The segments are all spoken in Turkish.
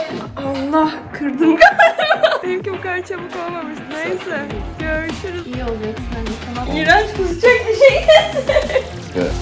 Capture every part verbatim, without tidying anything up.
Allah, kırdım galiba. Benimki bu kadar çabuk olmamış. Neyse, görüşürüz. İyi olacaksın hadi, tamam. İğrenç kusacak bir şey. Evet.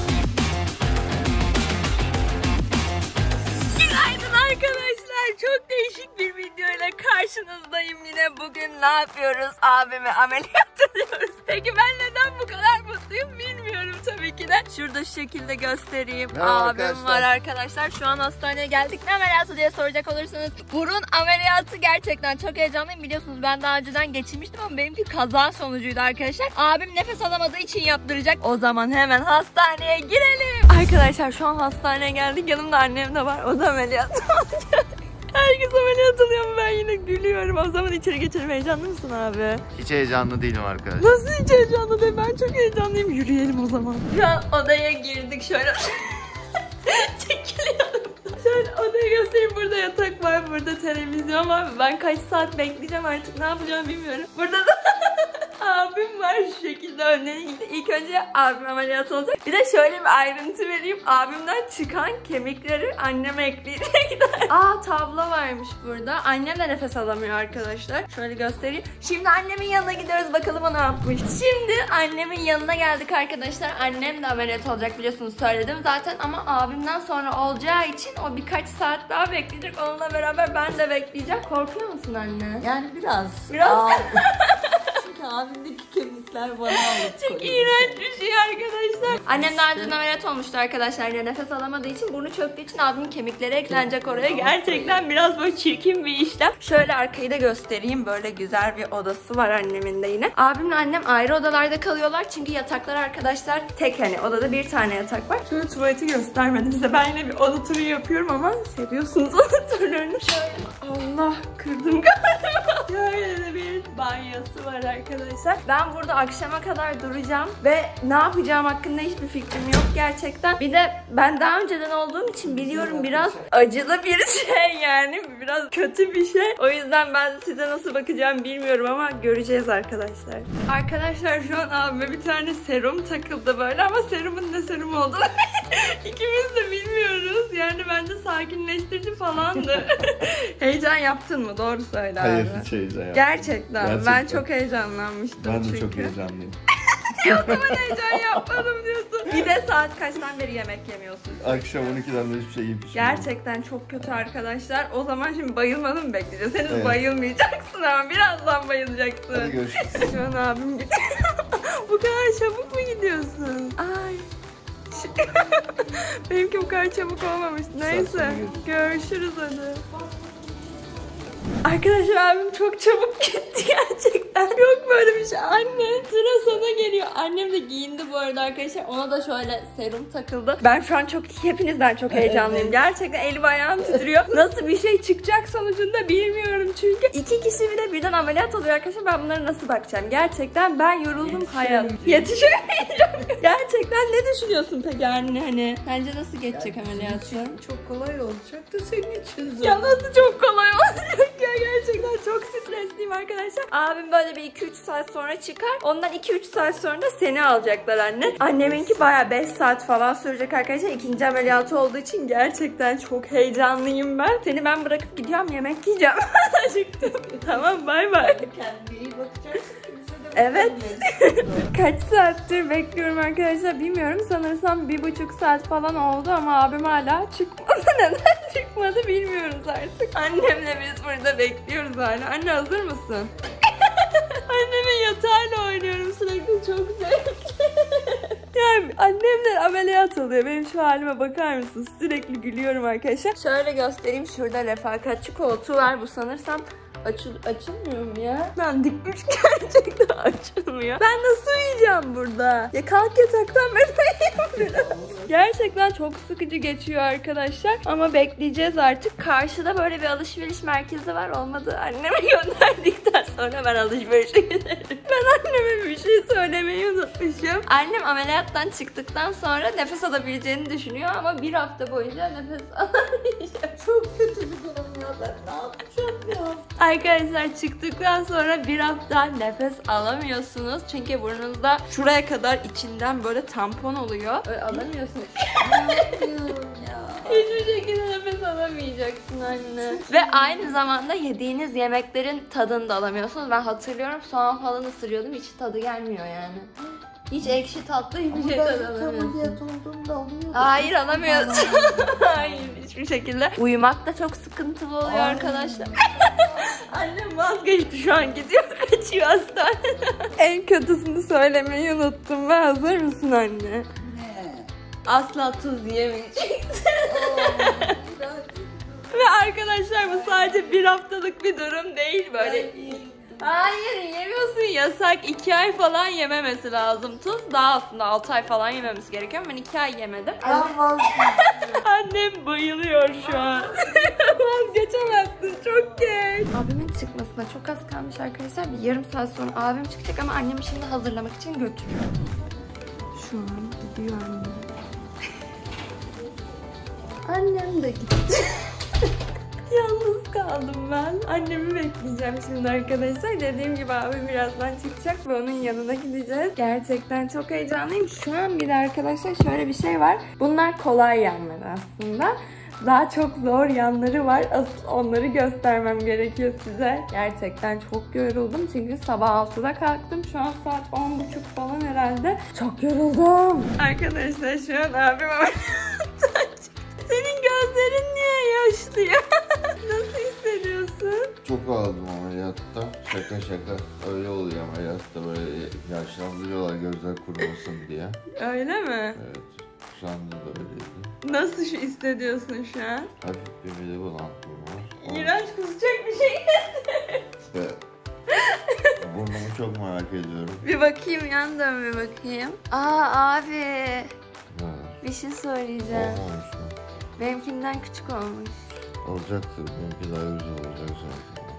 Günaydın arkadaşlar. Çok değişik bir videoyla karşınızdayım yine. Bugün ne yapıyoruz? Abimi ameliyat ediyoruz. Peki ben neden bu kadar mutluyum bilmiyorum tabii ki de. Şurada şu şekilde göstereyim. Merhaba Abim arkadaşlar. var arkadaşlar. Şu an hastaneye geldik. Ne ameliyatı diye soracak olursanız. Burun ameliyatı, gerçekten çok heyecanlıyım. Biliyorsunuz ben daha önceden geçirmiştim ama benimki kaza sonucuydu arkadaşlar. Abim nefes alamadığı için yaptıracak. O zaman hemen hastaneye girelim. Arkadaşlar şu an hastaneye geldik. Yanımda annem de var. O da ameliyat olacak. Herkes ameliyat oluyor ama ben yine gülüyorum. O zaman içeri geçelim. Heyecanlı mısın abi? Hiç heyecanlı değilim arkadaşlar. Nasıl hiç heyecanlı değil? Ben çok heyecanlıyım. Yürüyelim o zaman. Şu an odaya girdik. Şöyle çekiliyorum. Şöyle odaya göstereyim. Burada yatak var. Burada televizyon var. Ben kaç saat bekleyeceğim artık. Ne yapacağımı bilmiyorum. Burada da abim var şu şekilde önden gitti. İlk önce abim ameliyat olacak. Bir de şöyle bir ayrıntı vereyim. Abimden çıkan kemikleri anneme ekleyecekler. Aa, tablo varmış burada. Annem de nefes alamıyor arkadaşlar. Şöyle göstereyim. Şimdi annemin yanına gidiyoruz. Bakalım o ne yapmış. Şimdi annemin yanına geldik arkadaşlar. Annem de ameliyat olacak, biliyorsunuz söyledim zaten. Ama abimden sonra olacağı için o birkaç saat daha bekleyecek. Onunla beraber ben de bekleyeceğim. Korkuyor musun anne? Yani biraz. Biraz. Çünkü abimdeki kemikler bana alıp Çok iğrenç bir şey arkadaşlar. Annem daha önce ameliyat olmuştu arkadaşlar. Yani nefes alamadığı için, burnu çöktüğü için abimin kemikleri eklenecek oraya. Gerçekten biraz böyle çirkin bir işlem. Şöyle arkayı da göstereyim. Böyle güzel bir odası var annemin de yine. Abimle annem ayrı odalarda kalıyorlar. Çünkü yataklar arkadaşlar tek, hani odada bir tane yatak var. Şöyle tuvaleti göstermedim size. Ben yine bir oda turu yapıyorum ama seviyorsunuz oda turlarını. Şöyle, Allah, kırdım galiba. Şöyle de bir banyosu var arkadaşlar. Ben burada akşama kadar duracağım ve ne yapacağım hakkında hiçbir fikrim yok gerçekten. Bir de ben daha önceden olduğum için biliyorum, biraz acılı bir şey yani. Biraz kötü bir şey. O yüzden ben size nasıl bakacağım bilmiyorum ama göreceğiz arkadaşlar. Arkadaşlar şu an abime bir tane serum takıldı böyle ama serumun ne serum olduğunu ikimiz de bilmiyoruz. Yani bence sakinleştirici falandı. Heyecan yaptın mı? Doğru söyle abi. Hayır, hiç heyecan yapmadım. Gerçekten. Gerçekten. Ben çok heyecanlanmıştım Ben de çünkü. çok heyecanlıyım. Ya o zaman heyecan yapmadım diyorsun. Bir de saat kaçtan beri yemek yemiyorsun? Akşam on ikiden beri hiçbir şey yiyip içmiyorum. Gerçekten çok kötü arkadaşlar. O zaman şimdi bayılmanı mı bekleyeceğiz? Henüz Evet. bayılmayacaksın ama birazdan bayılacaksın. Hadi görüşürüz. Şu an abim gidiyor. Bu kadar çabuk mu gidiyorsun? Ay. Benimki bu kadar çabuk olmamış. Neyse. Görüşürüz hadi. Arkadaşlar abim çok çabuk gitti gerçekten. Yok böyle bir şey. Anne, sıra sana geliyor. Annem de giyindi bu arada arkadaşlar. Ona da şöyle serum takıldı. Ben şu an çok, hepinizden çok heyecanlıyım. Gerçekten elim ayağım titriyor. Nasıl bir şey çıkacak sonucunda bilmiyorum çünkü. İki kişi bile birden ameliyat oluyor arkadaşlar. Ben bunlara nasıl bakacağım? Gerçekten ben yoruldum hayat. Yetişemeyeceğim. Gerçekten ne düşünüyorsun peki anne, hani? Sence nasıl geçecek ameliyatı? Çok kolay olacak da senin için zor. Ya nasıl çok kolay olacak ya, gerçekten çok stresliyim arkadaşlar. Abim böyle bir iki üç saat sonra çıkar. Ondan iki üç saat sonra da seni alacaklar anne. Anneminki baya beş saat falan sürecek arkadaşlar. İkinci ameliyatı olduğu için gerçekten çok heyecanlıyım ben. Seni ben bırakıp gidiyorum, yemek yiyeceğim. Acıktım. Tamam, bay bay. Kendine iyi bakacaksın. Evet. Kaç saattir bekliyorum arkadaşlar bilmiyorum. Sanırsam bir buçuk saat falan oldu ama abim hala çıkmadı. Neden çıkmadı bilmiyoruz artık. Annemle biz burada bekliyoruz hala. Anne hazır mısın? Annemin yatağıyla oynuyorum sürekli, çok zevkli. Yani annemler ameliyat oluyor. Benim şu halime bakar mısınız? Sürekli gülüyorum arkadaşlar. Şöyle göstereyim. Şurada refakatçi koltuğu var. Bu sanırsam Açıl açılmıyor mu ya? Ben dikmiş, gerçekten açılmıyor. Ben nasıl uyuyacağım burada? Ya kalk yataktan, ben uyuyayım biraz. Gerçekten çok sıkıcı geçiyor arkadaşlar. Ama bekleyeceğiz artık. Karşıda böyle bir alışveriş merkezi var. Olmadı anneme gönderdikten sonra ben alışverişe giderim. Ben anneme bir şey söylemeyi unutmuşum. Annem ameliyattan çıktıktan sonra nefes alabileceğini düşünüyor ama bir hafta boyunca nefes alamayacak. Çok kötü bir durum ya, ben ne yapacağım ya? Arkadaşlar çıktıktan sonra bir hafta nefes alamıyorsunuz. Çünkü burnunuzda şuraya kadar içinden böyle tampon oluyor. Öyle alamıyorsunuz. Ne yapıyorum ya? Hiçbir şekilde nefes alamayacaksın anne. Ve aynı zamanda yediğiniz yemeklerin tadını da alamıyorsunuz. Ben hatırlıyorum soğan falan ısırıyordum. Hiç tadı gelmiyor yani. Hiç ekşi tatlı hiçbir şey tadı alamıyorsun. Hayır alamıyorsun. Hayır hiçbir şekilde. Uyumak da çok sıkıntılı oluyor arkadaşlar. Annem vazgeçti şu an gidiyor kaçıyor hastaneden. En kötüsünü söylemeyi unuttum ve hazır mısın anne? Ne? Asla tuz yemeyeceksin. Ve arkadaşlar bu sadece bir haftalık bir durum değil böyle. Hayır yemiyorsun yasak. iki ay falan yememesi lazım tuz. Daha aslında altı ay falan yememiz gerekiyor. Ben iki ay yemedim. Annem bayılıyor şu an. Vazgeçemezsin çok geç. Abimin çıkmasına çok az kalmış arkadaşlar. Bir yarım saat sonra abim çıkacak ama annemi şimdi hazırlamak için götürüyor. Şu an gidiyor annem. Annem de gitti. Yalnız kaldım ben. Annemi bekleyeceğim şimdi arkadaşlar. Dediğim gibi abi birazdan çıkacak ve onun yanına gideceğiz. Gerçekten çok heyecanlıyım. Şu an bir de arkadaşlar şöyle bir şey var. Bunlar kolay yanlar aslında. Daha çok zor yanları var. Asıl onları göstermem gerekiyor size. Gerçekten çok yoruldum. Çünkü sabah altıda kalktım. Şu an saat on buçuk falan herhalde. Çok yoruldum. Arkadaşlar şu an abim senin gözlerin niye yaşlı ya? Nasıl hissediyorsun? Çok ağladım ameliyatta. Şaka şaka. Öyle oluyor ameliyatta böyle yaşlandırıyorlar gözler kurumasın diye. Öyle mi? Evet. Şu anda da öyleydi. Nasıl şu hissediyorsun şu an? Hafif bir mide bulantım var. İğrenç kusacak bir şey. Ve burnumu çok merak ediyorum. Bir bakayım yan dön bir bakayım. Aa abi. Ha. Bir şey söyleyeceğim. Olmamış mı? Benimkinden küçük olmuş. Olacaktır. Benimki daha güzel olacak zaten.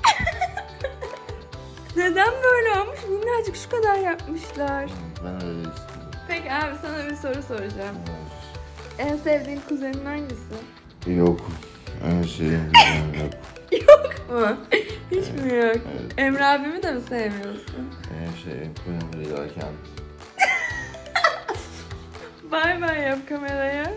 Neden böyle olmuş? Minnacık şu kadar yapmışlar. Ben öyle istedim. Peki abi sana bir soru soracağım. Evet. En sevdiğin kuzenin hangisi? Yok. En sevdiğim güzel yok. Yok mu? Hiç mi yok? Evet. Emre abimi de mi sevmiyorsun? En sevdiğim kuzenim Leyla Kent. Bay bay yap kameraya.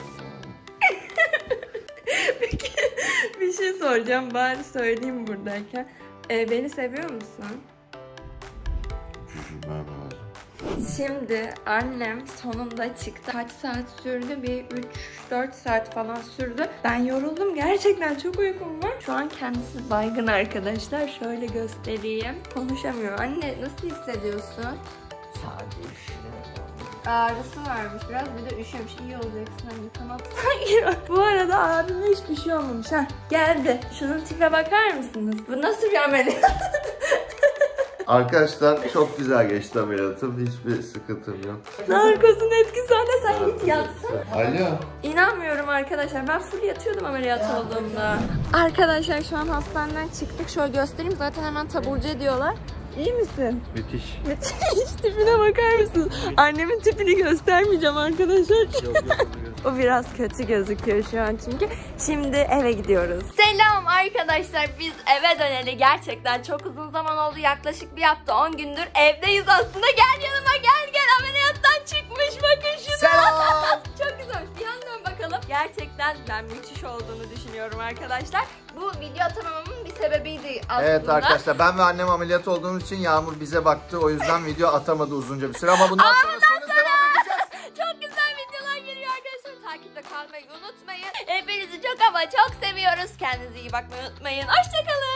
Peki bir şey soracağım bari söyleyeyim buradayken. Ee, beni seviyor musun? Düşünmem lazım. Şimdi annem sonunda çıktı. Kaç saat sürdü? Bir üç dört saat falan sürdü. Ben yoruldum. Gerçekten çok uykum var. Şu an kendisi baygın arkadaşlar. Şöyle göstereyim. Konuşamıyor. Anne nasıl hissediyorsun? Sadece üşüyorum. Ağrısı varmış biraz. Bir de üşüyormuş. İyi olacaksın anne. Tamam. Bu arada abime hiçbir şey olmamış. Heh, geldi. Şunun tipe bakar mısınız? Bu nasıl bir ameliyat? Arkadaşlar çok güzel geçti ameliyatım. Hiçbir sıkıntım yok. Narkozun etkisi anne sen git yatsın. Alo. İnanmıyorum arkadaşlar. Ben full yatıyordum ameliyat olduğumda. Arkadaşlar şu an hastaneden çıktık. Şöyle göstereyim. Zaten hemen taburcu ediyorlar. İyi misin? Müthiş. Müthiş. Tipine bakar mısınız? Annemin tipini göstermeyeceğim arkadaşlar. Yok, yok, O biraz kötü gözüküyor şu an çünkü. Şimdi eve gidiyoruz. Selam arkadaşlar. Biz eve döneli gerçekten çok uzun zaman oldu. Yaklaşık bir hafta on gündür evdeyiz aslında. Gel yanıma gel gel. Ameliyattan çıkmış. Bakın şuna. Selam. Çok güzelmiş. Bir yandan bakalım. Gerçekten ben müthiş olduğunu düşünüyorum arkadaşlar. Bu video atamamamın bir sebebiydi aslında. Evet arkadaşlar ben ve annem ameliyat olduğumuz için Yağmur bize baktı. O yüzden video atamadı uzunca bir süre ama bundan sonra sonra devam edeceğiz. Çok güzel videolar geliyor arkadaşlar. Takipte kalmayı unutmayın. Hepinizi çok ama çok seviyoruz. Kendinize iyi bakmayı unutmayın. Hoşçakalın.